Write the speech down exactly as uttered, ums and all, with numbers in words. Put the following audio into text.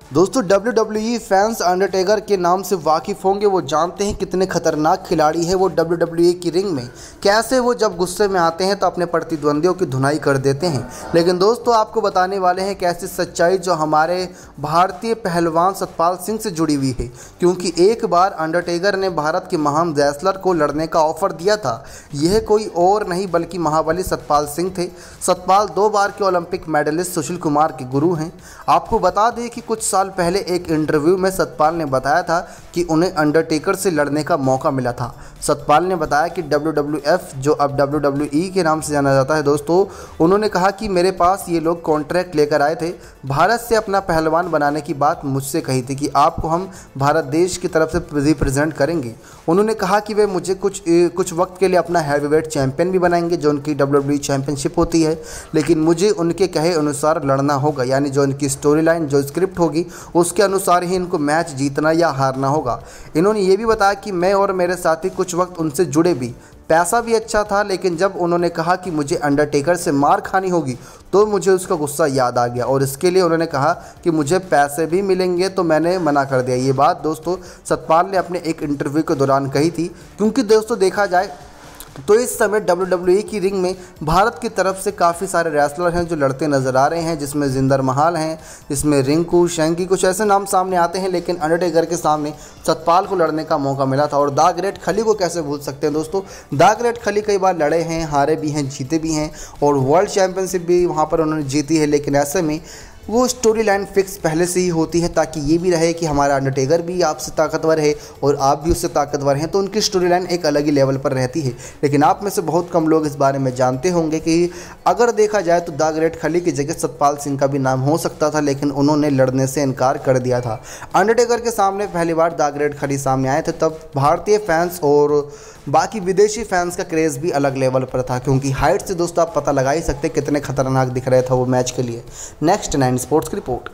दोस्तों W W E fans Undertaker के नाम से वाकिफ़ होंगे। वो जानते हैं कितने खतरनाक खिलाड़ी है वो डब्ल्यू डब्ल्यू ई की रिंग में। कैसे वो जब गुस्से में आते हैं तो अपने प्रतिद्वंदियों की धुनाई कर देते हैं। लेकिन दोस्तों आपको बताने वाले हैं कैसी सच्चाई जो हमारे भारतीय पहलवान सतपाल सिंह से जुड़ी हुई है। क्योंकि एक बार अंडरटेकर ने भारत के महान रेसलर को लड़ने का ऑफर दिया था। यह कोई और नहीं बल्कि महाबली सतपाल सिंह थे। सतपाल दो बार के ओलंपिक मेडलिस्ट सुशील कुमार के गुरु हैं। आपको बता दें कि कुछ साल पहले एक इंटरव्यू में सतपाल ने बताया था कि उन्हें अंडरटेकर से लड़ने का मौका मिला था। सतपाल ने बताया कि डब्ल्यू डब्ल्यू एफ जो अब डब्ल्यू डब्ल्यू ई के नाम से जाना जाता है दोस्तों, उन्होंने कहा कि मेरे पास ये लोग कॉन्ट्रैक्ट लेकर आए थे। भारत से अपना पहलवान बनाने की बात मुझसे कही थी कि आपको हम भारत देश की तरफ से रिप्रेजेंट करेंगे। उन्होंने कहा कि वे मुझे कुछ कुछ वक्त के लिए अपना हैवीवेट चैंपियन भी बनाएंगे जो उनकी डब्ल्यू डब्ल्यू ई चैंपियनशिप होती है, लेकिन मुझे उनके कहे अनुसार लड़ना होगा। यानी जो उनकी स्टोरी लाइन जो स्क्रिप्ट होगी उसके अनुसार ही इनको मैच जीतना या हारना होगा। इन्होंने ये भी बताया कि मैं और मेरे साथी कुछ वक्त उनसे जुड़े भी, पैसा भी अच्छा था, लेकिन जब उन्होंने कहा कि मुझे अंडरटेकर से मार खानी होगी तो मुझे उसका गुस्सा याद आ गया और इसके लिए उन्होंने कहा कि मुझे पैसे भी मिलेंगे तो मैंने मना कर दिया। ये बात दोस्तों सतपाल ने अपने एक इंटरव्यू के दौरान कही थी। क्योंकि दोस्तों देखा जाए तो इस समय डब्ल्यू डब्ल्यू ई की रिंग में भारत की तरफ से काफ़ी सारे रेसलर हैं जो लड़ते नज़र आ रहे हैं, जिसमें जिंदर महल हैं, जिसमें रिंकू शैंकी, कुछ ऐसे नाम सामने आते हैं। लेकिन अंडरटेकर के सामने सतपाल को लड़ने का मौका मिला था। और द ग्रेट खली को कैसे भूल सकते हैं दोस्तों। द ग्रेट खली कई बार लड़े हैं, हारे भी हैं, जीते भी हैं और वर्ल्ड चैम्पियनशिप भी वहाँ पर उन्होंने जीती है। लेकिन ऐसे में वो स्टोरी लाइन फिक्स पहले से ही होती है ताकि ये भी रहे कि हमारा अंडरटेकर भी आपसे ताकतवर है और आप भी उससे ताकतवर हैं, तो उनकी स्टोरी लाइन एक अलग ही लेवल पर रहती है। लेकिन आप में से बहुत कम लोग इस बारे में जानते होंगे कि अगर देखा जाए तो द ग्रेट खली की जगह सतपाल सिंह का भी नाम हो सकता था, लेकिन उन्होंने लड़ने से इनकार कर दिया था। अंडरटेकर के सामने पहली बार द ग्रेट खली सामने आए थे तब भारतीय फैंस और बाकी विदेशी फैंस का क्रेज़ भी अलग लेवल पर था। क्योंकि हाइट से दोस्तों आप पता लगा ही सकते कितने खतरनाक दिख रहे था वो मैच के लिए। नेक्स्ट नाइन स्पोर्ट्स की रिपोर्ट।